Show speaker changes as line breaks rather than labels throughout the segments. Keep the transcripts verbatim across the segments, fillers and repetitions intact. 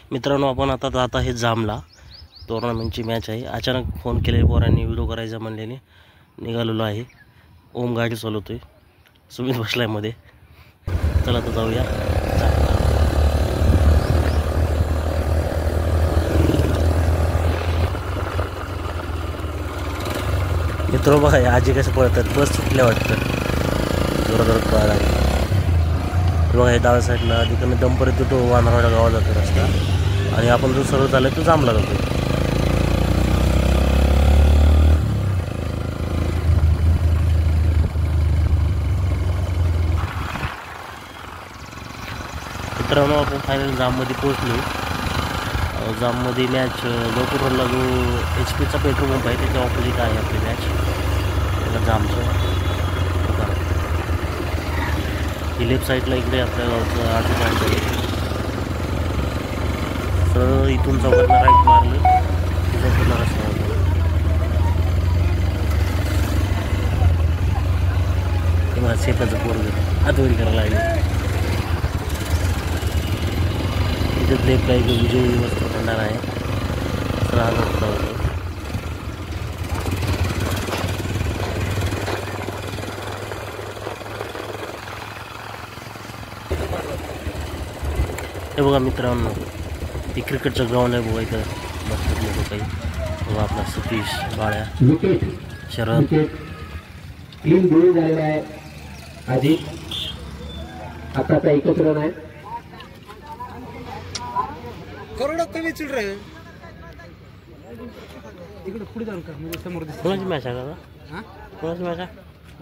मित्रांनो, आपण आता जात आहे जामला. टुर्नामेंटची मॅच आहे. अचानक फोन केले पोरांनी, व्हिडिओ करायचा म्हणल्याने निघालेलो आहे. ओम गाडी चालवतोय, सुमित बसलाय मध्ये. चला तर जाऊया. मित्र बघा आजी कसं पळतात, बस सुटल्या वाटतं, जोरात जोरात पळायला. बघा हे डाव्या साईडला तिकडे दमपर्यंत तो वानरवाडा गावात जातो रस्ता, आणि आपण जो सरळ चालला तो जामला जातो. मित्रांनो, आपण फायनल जाममध्ये पोहोचलो. जाममध्ये मॅच लोकपूर रोडला जो एच पीचा पेट्रोल पंप आहे त्याच्या ऑपोजिट आहे आपली मॅच. त्याला जामचं ही लेफ्ट साईडला इकडे आपल्या गावचं आठ पॉईंट आहे. तर इथून चौकातला राईट मारलं की चौकातला रस्ता होता. तेव्हा शेताचं पोरग आतवरी करायला लागले. इथं लेफ्ट आहे की विजय वस्त्र भंडार आहे. तर हा रस्ता होतो. हे बघा मित्रांनो, हे क्रिकेटचं ग्राउंड आहे बघा. इथं मस्त लोक काही बघा, आपला सतीश, बाळ्या, शरद.
तीन गोळी झालेला आहे. आधी आता एकच रन आहे.
करोडो कमी चिल्ड्र आहे तिकडे पुढे जाऊन का म्हणजे समोर दिसतं.
कोणाची मॅच आहे दादा? हां, कोणाची मॅच आहे?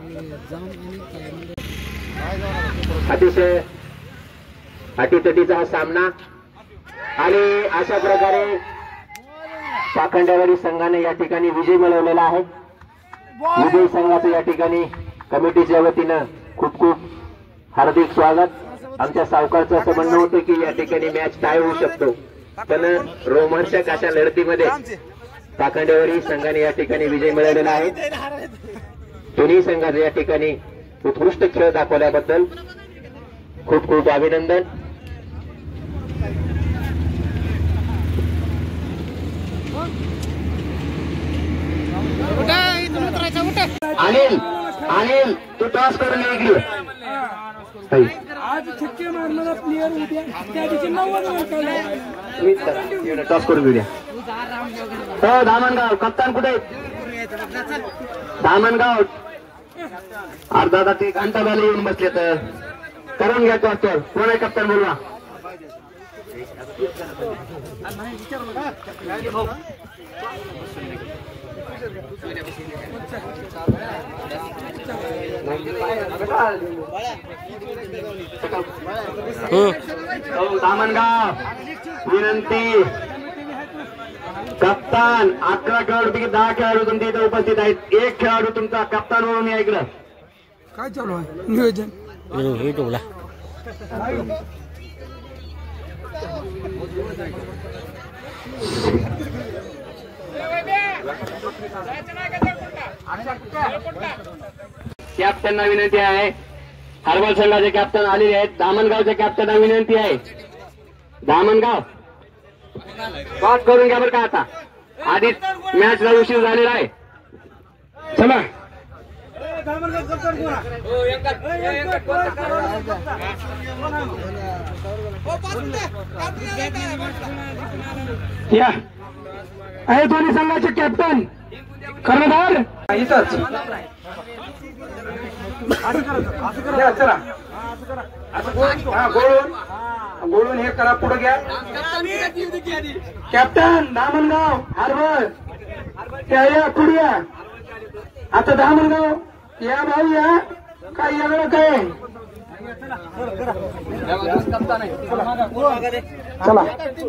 अतिशय अटीतटीचा हा सामना, आणि अशा प्रकारे पाखंडेवाडी संघाने या ठिकाणी विजय मिळवलेला आहे. विजय संघाचं या ठिकाणी कमिटीच्या वतीनं खूप खूप हार्दिक स्वागत. आमच्या सावकारचं असं म्हणणं होतं की या ठिकाणी मॅच टाय होऊ शकतो, पण रोमांचक अशा लढतीमध्ये पाखंडेवाडी संघाने या ठिकाणी विजय मिळवलेला आहे. दोन्ही संघाचे या ठिकाणी उत्कृष्ट खेळ दाखवल्याबद्दल खूप खूप अभिनंदन. अनिल अनिल तू टॉस करून ये इकडे.
आज छक्के मारणारा प्लेयर उद्या त्या दिवशी
टॉस करून घेऊया. हो धामणगाव कप्तान कुठे? धामणगाव अर्धा तास एक घंटा झाला येऊन बसले, तर करून घ्या टॉस. तर कोण आहे कप्तान बोलवा. धामणगाव विनंती, कप्तान अकरा खेळाडू पैकी दहा खेळाडू तुमच्या इथे उपस्थित आहेत. एक खेळाडू तुमचा कप्तान म्हणून या इकडं.
काय चालू आहे नियोजन?
युट्यूबला
कॅप्टनना विनंती आहे. हरबल संघाचे कॅप्टन आलेले आहेत. धामणगावच्या कॅप्टनना विनंती आहे. धामणगाव टॉस करून घ्या बरं का. आता आधीच मॅचला उशीर झालेला आहे. चला या आहे दोन्ही संघाचे कॅप्टन कर्णधार इथंच. चला गोळून गोळून हे करा, पुढे घ्या. कॅप्टन धामणगाव हरबल त्या या पुढे या. आता धामणगाव या भाऊ या. काय वेगळं काय चला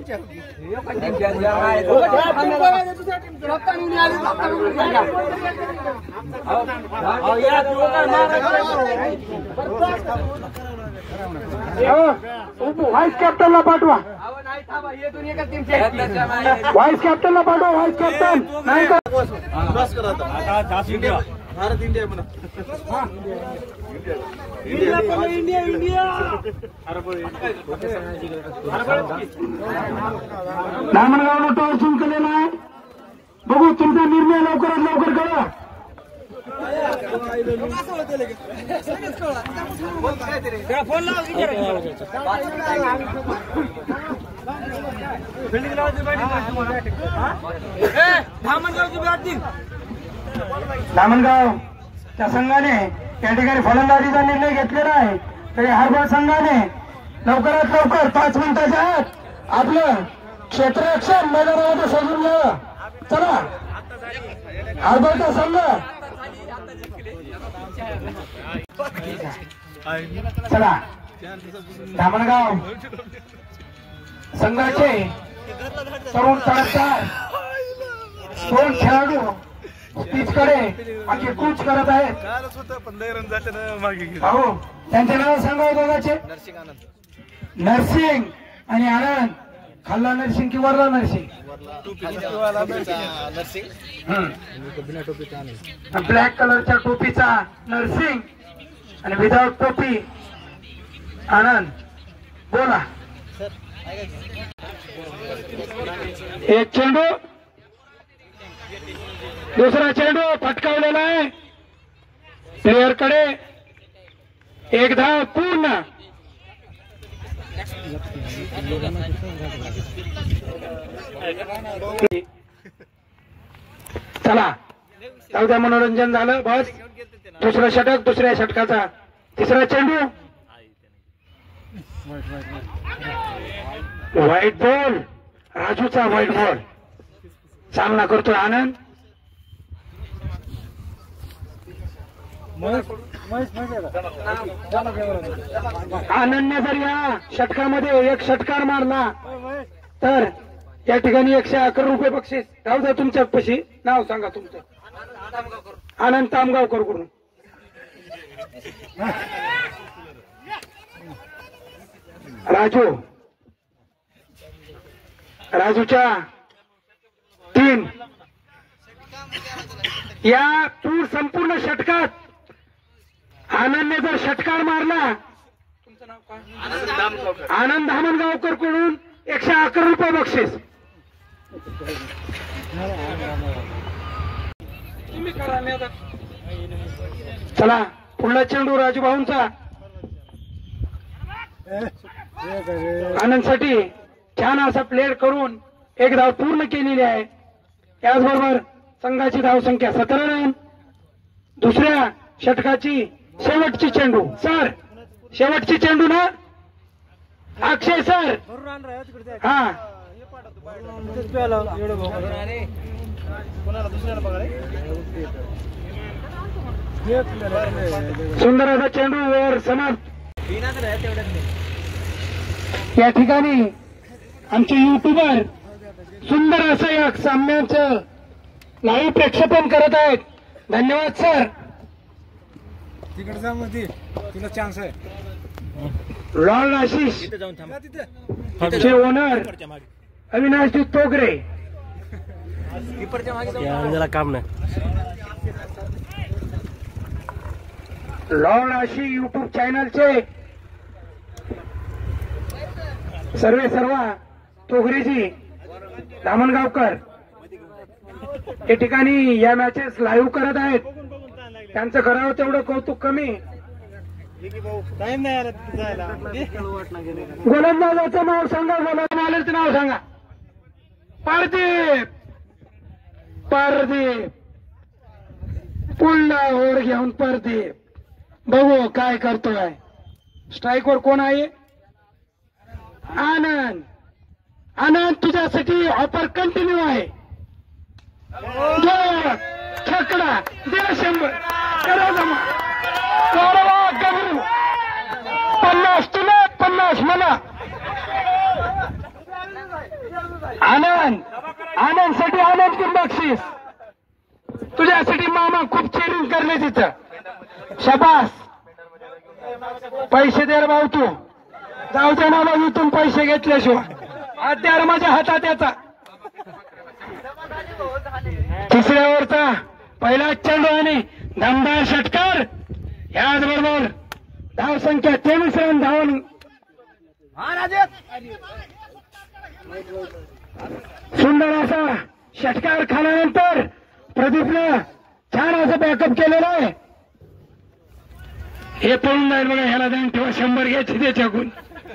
व्हाईस कॅप्टनला पाठवा. व्हाईस कॅप्टनला पाठवा. व्हाईस कॅप्टन नाही का
भारत इंडिया म्हणा इंडिया इंडिया
धामणगावला टॉस जिंकलेला आहे. बघू तुमचा निर्णय लवकरात लवकर करा. धामणगाव त्या संघाने त्या ठिकाणी फलंदाजीचा निर्णय घेतलेला आहे. तरी हरभर संघाने लवकरात लवकर पाच मिनिटाच्या आत आपलं क्षेत्ररक्षण मैदानामध्ये सजून घ्यावं. चला हरभरचा संघ चला. धामणगाव संघाचे तरुण तडफदार दोन खेळाडू पिचकडे आणखी कूच करत आहेत. भाऊ त्यांचे नाव सांगा दोघांचे. नरसिंग आणि आनंद. खाल्ला नरसिंग की वरला नरसिंग. ब्लॅक कलरच्या टोपीचा नरसिंग आणि विदाउट टोपी आनंद. बोला. एक चेंडू दुसरा चेंडू फटकावलेला आहे प्लेयर कडे. एक धाव पूर्ण. चला जाऊ द्या, मनोरंजन झालं बस. दुसरं षटक दुसऱ्या षटकाचा तिसरा चेंडू. White ball. राजूचा व्हाईट बॉल. सामना करतोय आनंद. आनंदने जर या षटकामध्ये एक षटकार मारला तर या ठिकाणी एकशे अकरा रुपये बक्षीस. राहू द्या तुमच्या पशी. नाव सांगा तुमचं. आनंद तामगावकर करून. राजू. राजूच्या तीन. या पूर संपूर्ण षटकात आनंदने जर षटकार मारला तुमचं नाव काय. आनंद धामणगावकर कडून एकशे अकरा रुपये बक्षीस. चला पुढला चेंडू राजू भाऊंचा. आनंदसाठी छान असा प्लेअर करून एक धाव पूर्ण केलेली आहे. त्याचबरोबर संघाची धाव संख्या सतरा रन. दुसऱ्या षटकाची शेवटची चेंडू. सर शेवटची चेंडू ना अक्षय सर. हा सुंदर असा चेंडू वर समाप्त. या ठिकाणी आमचे युट्यूबर सुंदर असं या सामन्याचं लाईव्ह प्रक्षेपण करत आहेत. धन्यवाद सर.
तिकडचा मध्ये तुला चान्स आहे.
लॉर्ड आशिष चे ओनर अविनाशजी तोगरे.
त्याला काम नाही.
लॉर्ड आशिष युट्यूब चॅनलचे सर्वे सर्व तोगरेजी धामणगावकर या ठिकाणी या मॅचेस लाईव्ह करत आहेत. त्यांचं करावं तेवढं कौतुक कमी. गोलंदाजाचं नाव सांगा. गोलंदाजाचं नाव सांगा. पारदीप. पारदीप पुढला ओढ घेऊन पारदीप. बघू काय करतोय. स्ट्राईकवर कोण आहे. आनंद. आनंद तुझ्यासाठी ऑफर कंटिन्यू आहे. छकडा दे शंभर. करा जमा. गबरू पन्नास तुला पन्नास मला. आनंद. आनंद साठी आनंद की बक्षीस. तुझ्यासाठी मामा खूप चेरिंग करले तिथं. शाबास. पैसे दे रे भाऊ तू. जाऊ दे मला इथून पैसे घेतल्याशिवाय. अद्यार माझ्या हातात याचा. तिसऱ्यावरचा पहिला चेंडू आणि दमदार षटकार. याचबरोबर धाव संख्या तेवीस रन धावून सुंदर असा षटकार खाल्यानंतर प्रदीपनं छान असं बॅकअप केलेलं आहे. हे पळून जाईल बघा. ह्याला जाऊन ठेवा शंभर घ्यायची त्याच्याकडून.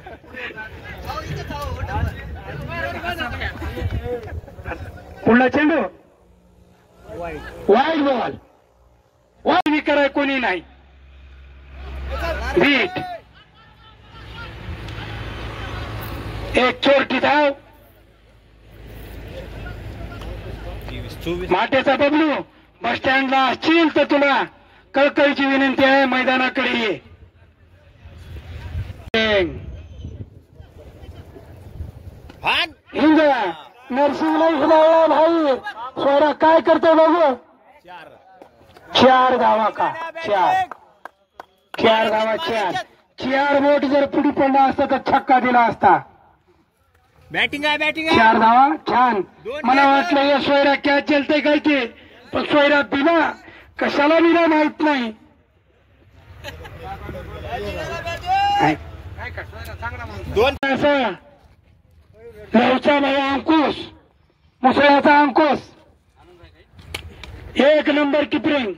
पुढला चेंडू वाईड बॉल. वाईड कराय कोणी नाही. बीट एक चोरटी धाव. माटेचा बबलू बस स्टँडला असशील तर तुला कळकळीची विनंती आहे, मैदानाकडे ये. हिंगा नरसिंगला हिलावला भाई. स्वरा काय करतोय बाबू. चार धावा का. चार चार धावा. चार चार बोट जर पुढे पडला असता तर छक्का दिला असता.
बॅटिंग आहे बॅटिंग
चार धावा. छान. मला वाटलं हे सोयरा कॅच चलते काय ते, पण सोयरा बिना कशाला बिना माहित नाही.
दोन
असं लवचा भाऊ अंकुश, मुसळ्याचा अंकुश, एक नंबर किपरिंग.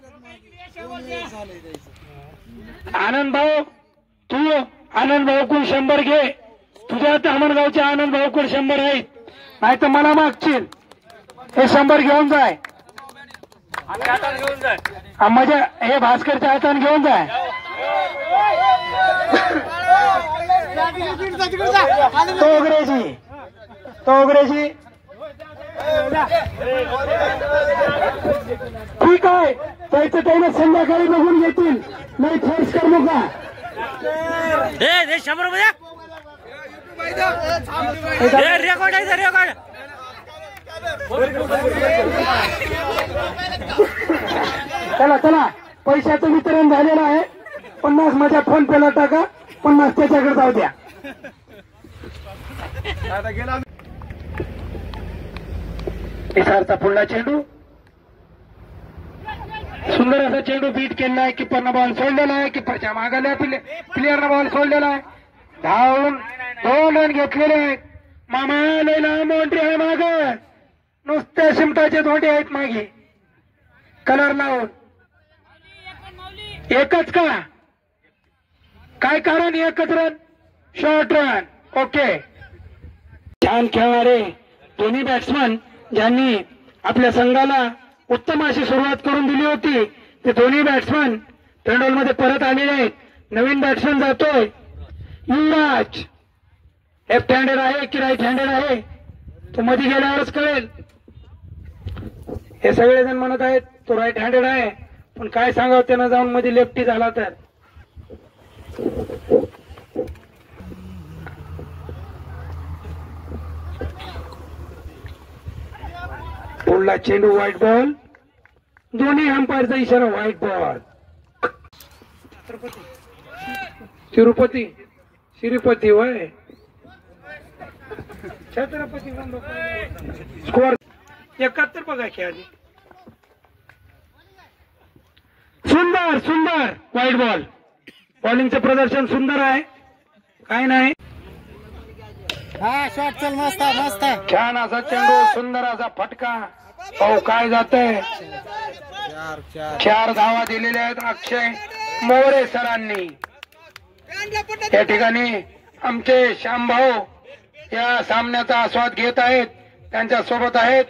आनंद भाऊ तू आनंद भाऊकडून शंभर घे. तुझ्या धामणगावच्या आनंद भाऊकडे शंभर आहेत, नाही तर मला मागशील. हे शंभर घेऊन जाय. माझ्या हे भास्करच्या हाताने घेऊन जाय. तोगरेची तोगरेची ठीक आहे. त्याचं त्याने संध्याकाळी बघून घेतील. नाही फोर्स कर नका.
शंभर रुपये रेकॉर्ड आहे रेकॉर्ड.
चला चला पैशाचं वितरण झालेलं आहे. पन्नास माझ्या फोन पेला टाका, पन्नास त्याच्याकडे जाऊ द्या. इसारचा पुढला चेंडू. सुंदर असा चेंडू बीट केलेला आहे. किपरनं बॉल सोडलेला आहे. किपरच्या मागाल्या प्लेअरनं बॉल सोडलेला आहे. धावून दोन रन घेतलेले आहेत. मामा लय लांब एंट्री आहे माग. नुसत्या शिमटाचे धोंडे आहेत मागे कलर लावून. एकच का काय कारण. एकच रन शॉर्ट रन. ओके. छान खेळणारे दोन्ही बॅट्समन ज्यांनी आपल्या संघाला उत्तम अशी सुरुवात करून दिली होती, ते दोन्ही बॅट्समन पेंडॉल मध्ये परत आलेले आहेत. नवीन बॅट्समन जातोय युवराज. लेफ्ट हँडेड आहे की राईट हँडेड आहे तो मध्ये गेल्यावरच कळेल. हे सगळेजण म्हणत आहेत तो राईट हँडेड आहे, पण काय सांगावं त्यानं जाऊन मध्ये लेफ्टी झाला तर. पुढला चेंडू व्हाईट बॉल. दोन्ही अंपायरचा इशारा व्हाईट बॉल. तिरुपती श्रीपती होय. छत्रपती स्कोर एकाहत्तर बघा खेळाडी. सुंदर सुंदर व्हाईट बॉल. बॉलिंगचं प्रदर्शन सुंदर आहे. काय नाही.
हा शॉट चल मस्त मस्त.
छान असा चेंडू. सुंदर असा फटका. पाहू काय जातंय. चार धावा दिलेल्या आहेत अक्षय मोरे सरांनी. या ठिकाणी आमचे श्यामभाऊ या सामन्याचा आस्वाद घेत आहेत. त्यांच्या सोबत आहेत.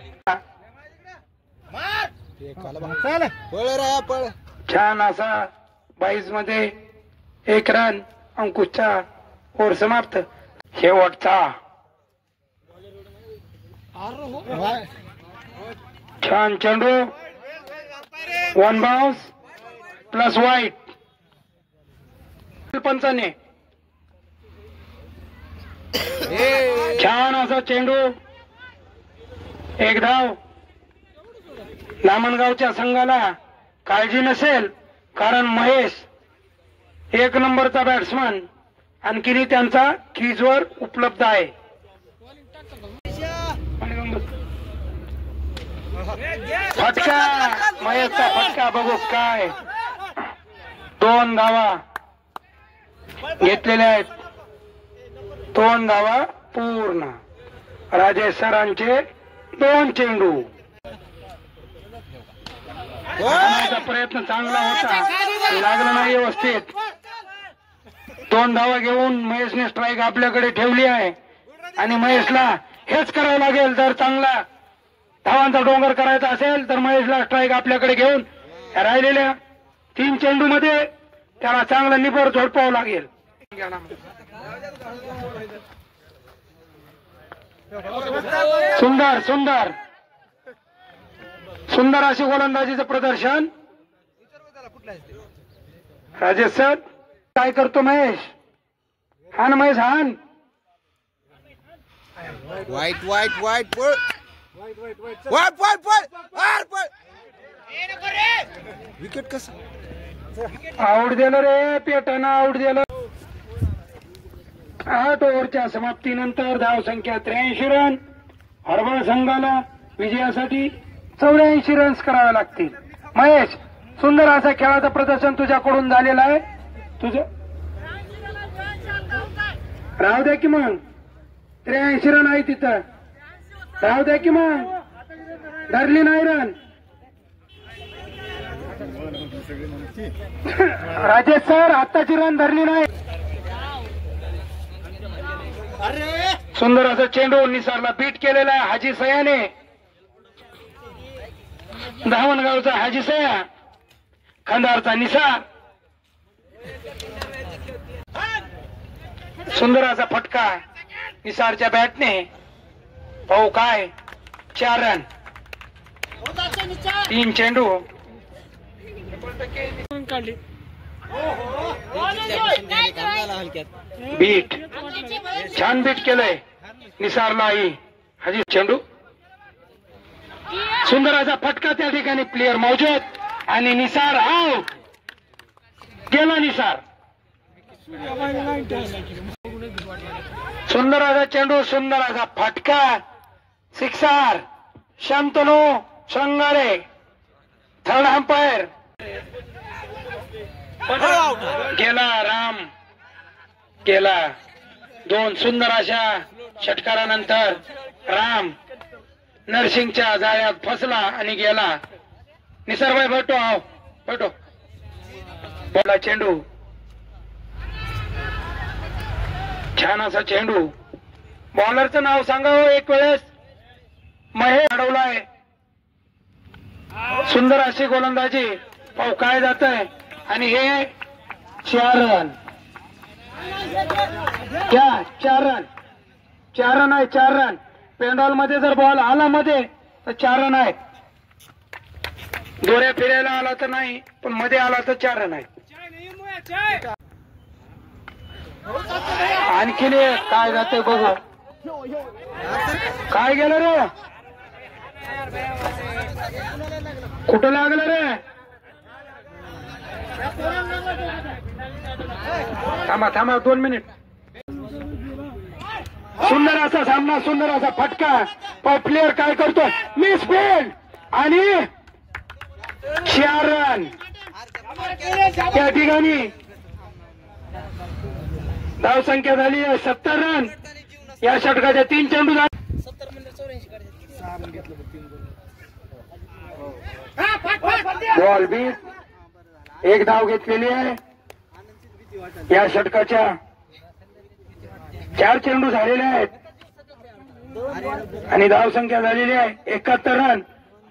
छान असा बाईस मध्ये एक रन. अंकुशचा ओव्हर समाप्त. शेवटचा छान चेंडू. One bounce plus white. पंचाने छान असा चेंडू. एक धाव. लामणगावच्या संघाला काळजी नसेल, कारण महेश एक नंबरचा बॅट्समन आणखीनही त्यांचा क्रीजवर उपलब्ध आहे. फटका महेशचा फटका बघू काय दोन धावा घेतलेल्या आहेत. दोन धावा पूर्ण. राजेश सरांचे दोन चेंडू. प्रयत्न चांगला होता, लागला नाही व्यवस्थित. दोन धावा घेऊन महेशने स्ट्राईक आपल्याकडे ठेवली आहे आणि महेशला हेच करावं लागेल. जर चांगला धावांचा डोंगर करायचा असेल तर महेशला स्ट्राईक आपल्याकडे घेऊन राहिलेल्या तीन चेंडू मध्ये त्याला चांगला निबर झोडपावं लागेल. सुंदर सुंदर सुंदर अशी गोलंदाजीचं प्रदर्शन. राजेश सर काय करतो महेश? हान महेश हान.
वाईट वाईट वाईट पळ वाईट वाईट पळ पळ विकेट कसं
आऊट दिलं रे पेटानं आऊट दिलं. आठ ओव्हरच्या समाप्तीनंतर धाव संख्या त्र्याऐंशी रन. हरबळ संघाला विजयासाठी चौऱ्याऐंशी रन्स करावे लागतील. महेश सुंदर असा खेळाचं प्रदर्शन तुझ्याकडून झालेलं आहे. तुझं राहू द्या की मग त्र्याऐंशी रन आहे तिथं. राहू द्या की मग धरली नाही रन. राजेश सर आत्ताची रन धरली नाही. सुंदर असं चेंडू निसारला बीट केलेला आहे हाजी सयाने. धावणगावचा हाजी सया, खंदारचा निसार. सुंदर असा फटका निसारच्या बॅटने. भाऊ काय चार रन तीन चेंडू. बीट छान बीट केलंय निसारलाही हाजी चेंडू. सुंदर असा फटका त्या ठिकाणी प्लेयर मौजूद आणि निसार आउट. गेला निसार. सुंदर असा चेंडू सुंदर असा फटका sixer. Shantanu Sangare third umpire. गेला राम गेला. दोन सुंदर अशा षटकारानंतर राम नरसिंगच्या जाळ्यात फसला आणि गेला. निसरभाई भेटो आव भेटो. बोला चेंडू छान असा चेंडू. बॉलरचं नाव सांगावं एक वेळेस. महेश अडवलाय. सुंदर अशी गोलंदाजी. पाहू काय जात आहे आणि हे चार रन. क्या चार रन चार रन आहे. चार रन पेंडॉल मध्ये जर बॉल आला मध्ये तर चार रन आहे. दोऱ्या फिरायला आला तर नाही पण मध्ये आला तर चार रन आहे. आणखीन काय जाते बघू. काय गेलं रे? कुठं लागलं रे? थांबा थांबा दोन मिनिट. सुंदर असा सामना सुंदर असा फटका. प्लेयर काय करतो? मिस फील्ड आणि चार रन त्या ठिकाणी. धाव संख्या झाली आहे सत्तर रन. या षटकाच्या तीन चेंडू झाले. बॉल बीट एक धाव घेतलेली आहे. या षटकाच्या चार चेंडू झालेले आहेत आणि धाव संख्या झालेली आहे एकाहत्तर रन.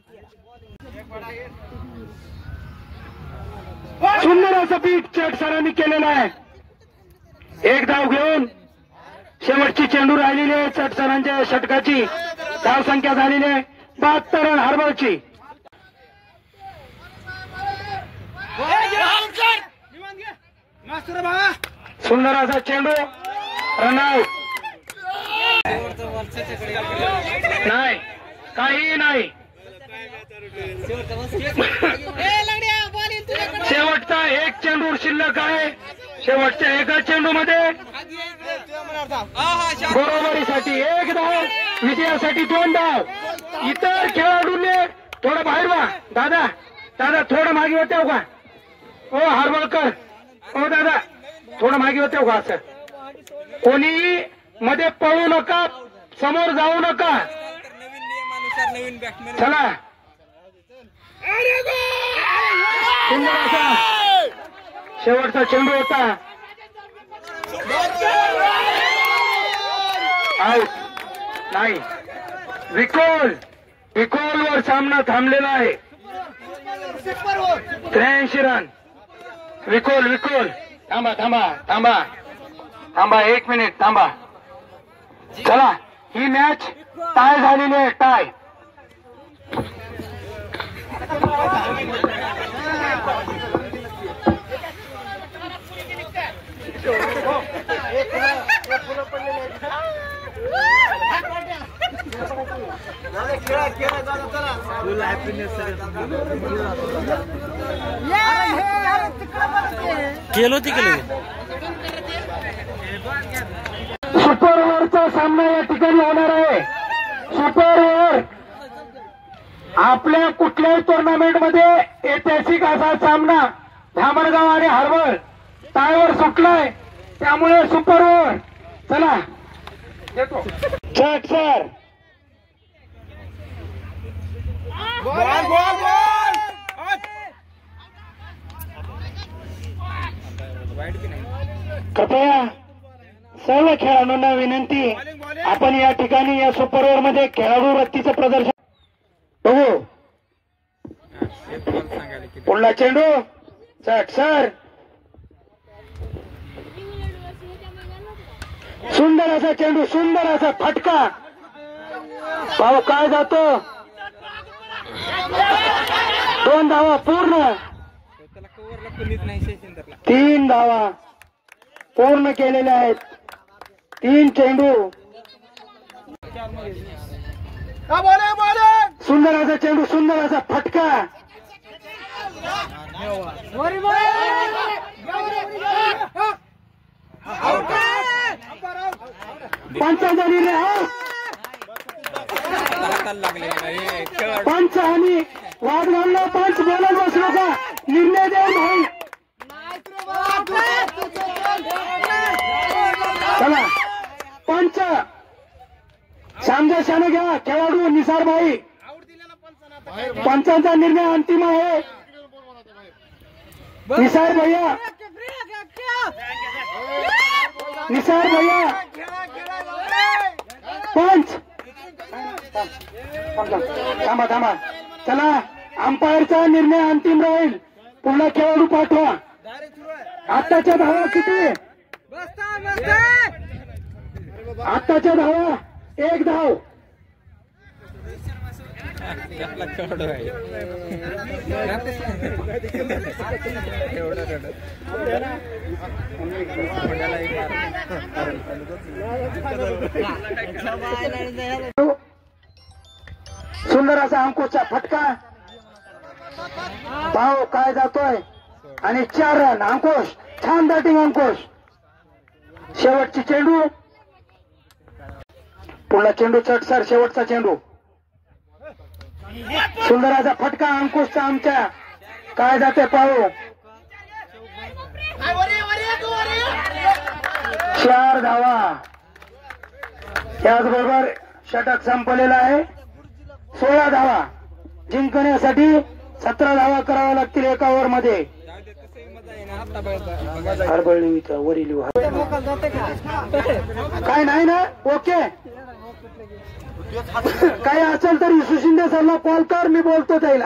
सुंदर असं बीट चट सरांनी केलेलं आहे. एक धाव घेऊन शेवटची चेंडू राहिलेली आहे. चट सरांच्या षटकाची धाव संख्या झालेली आहे बहात्तर रन हरबळची. सुंदर असा चेंडू रनआउट. नाही काही नाही. शेवटचा एक चेंडू शिल्लक आहे. शेवटच्या एका चेंडू मध्ये बरोबरीसाठी एक धाव, विजयासाठी दोन धाव. इतर खेळाडूंनी थोडं बाहेर व्हा दादा. दादा थोडं मागे होते हो का? ओ हारवळकर, ओ दादा थोडं मागे होते हो का? असं कोणी मध्ये पळू नका, समोर जाऊ नका. चला सुंदर असा शेवटचा चेंडू होता. आउट नाही. विकोल विकोल वर सामना थांबलेला आहे. त्र्याऐंशी रन. विकोल विकोल थांबा थांबा थांबा थांबा एक मिनिट थांबा. चला ही मॅच टाय झालेली आहे. टाय.
केलो ती केलो.
सुपर ओव्हरचा सामना या ठिकाणी होणार आहे. सुपर ओव्हर आपल्या कुठल्याही टुर्नामेंट मध्ये ऐतिहासिक असा सामना धामणगाव आणि हरवळ टायवर सुटलाय. त्यामुळे सुपर ओव्हर. चला येतो चट सर.
बॉल बॉल बॉल
कृपया सर्व खेळाडूंना विनंती, आपण या ठिकाणी या सुपर ओव्हर मध्ये खेळाडू वृत्तीचं प्रदर्शन बघू. पुढला चेंडू चट सर. सुंदर असा चेंडू, सुंदर असा फटका. भाऊ काय जातो. दोन धावा पूर्ण. तीन धावा पूर्ण केलेल्या आहेत. तीन चेंडू. सुंदर असा चेंडू, सुंदर असा फटका. पंचांचा निर्णय. पंच आणि वाद घालणं. पंच बोलत बसलो का? निर्णय देऊन होईल. चला पंच शामजा शाने घ्या. खेळाडू निसार भाई. पंचांचा निर्णय अंतिम आहे. निसार भैया, निसार भैया. पंच थांबा थांबा. चला अंपायरचा निर्णय अंतिम राहील. पुन्हा खेळाडू पाठवा. आत्ताच्या धावा किती? आत्ताच्या धावा एक धाव. सुंदर असा अंकुशचा फटका. भाऊ काय जातोय आणि चार रन. अंकुश छान बॅटिंग. अंकुश शेवटची चेंडू. पुढला चेंडू चट सर. शेवटचा चेंडू. सुंदर असा फटका अंकुशचा आमच्या. काय जाते पाहू. चार धावा. त्याचबरोबर षटक संपलेला आहे. सोळा धावा जिंकण्यासाठी सतरा धावा कराव्या लागतील एका ओव्हर मध्ये. हरबळली वरील काय नाही ना. ओके काही असेल तर इसू शिंदे सरला कॉल कर. मी बोलतो त्याला.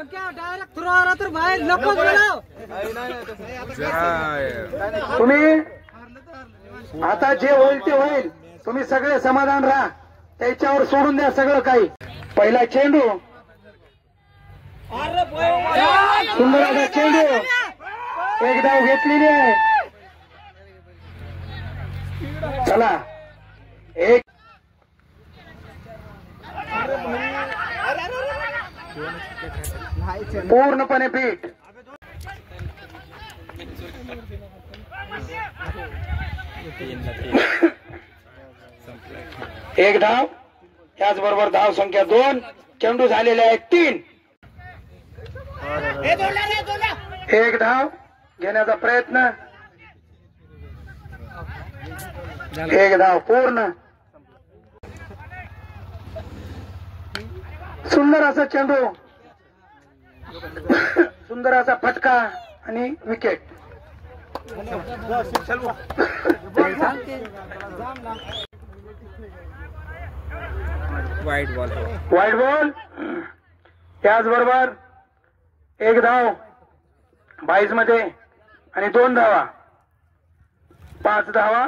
तुम्ही आता जे होईल ते होईल. तुम्ही सगळे समाधान राहा. त्याच्यावर सोडून द्या सगळं काही. पहिला चेंडू. सुंदर असा चेंडू. एक धाव घेतलेली आहे. चला एक पूर्णपणे बीट. एक धाव. त्याचबरोबर धाव संख्या दोन. चेंडू झालेले आहेत तीन. एक धाव घेण्याचा प्रयत्न, एक धाव पूर्ण. सुंदर असा चेंडू, सुंदर असा फटका आणि विकेट.
वाईट बॉल.
वाईट बॉल. त्याचबरोबर एक धाव बाईस मध्ये आणि दोन धावा, पाच धावा.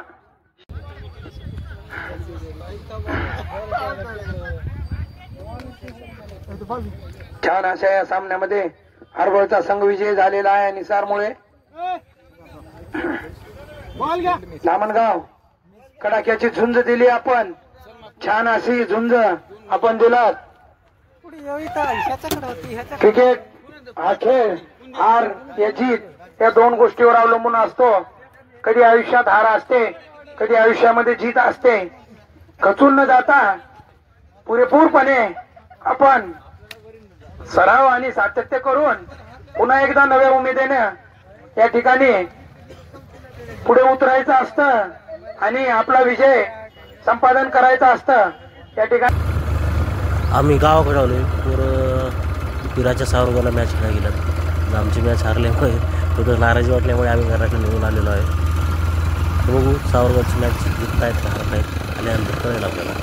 छान अशा या सामन्यामध्ये हरबळचा संघ विजय झालेला आहे. निसारमुळे धामणगाव कडाक्याची झुंज दिली आपण, छान अशी झुंज आपण दिलात. क्रिकेट हा खेळ हार या जीत या दोन गोष्टीवर अवलंबून असतो. कधी आयुष्यात हार असते, कधी आयुष्यामध्ये जीत असते. खचून न जाता पुरेपूरपणे आपण सराव आणि सातत्य करून पुन्हा एकदा नव्या उमेदीने या ठिकाणी पुढे उतरायचं असतं आणि आपला विजय संपादन करायचं असतं. या ठिकाणी
आम्ही गावाकडे आलोय. पोरं पिराच्या सावरगावला मॅच खेळायला गेल्यात. आमची मॅच हारल्यामुळे थोडं नाराजी वाटल्यामुळे आम्ही घराकडे निघून आलेलो आहे. बघू सावरगावची मॅच जिंकतायत का हरतायत आल्यानंतर कळेल आपल्याला.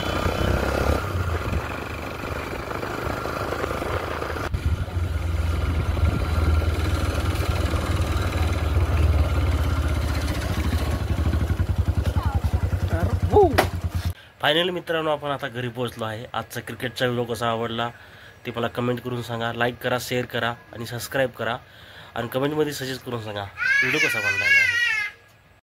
फायनली मित्रांनो आपण आता घरी पोहोचलो आहे. आजचा क्रिकेटचा व्हिडिओ कसा आवडला ते मला कमेंट करून सांगा. लाईक करा, शेअर करा आणि सबस्क्राईब करा आणि कमेंटमध्ये सजेस्ट करून सांगा व्हिडिओ कसा बनवायला आहे.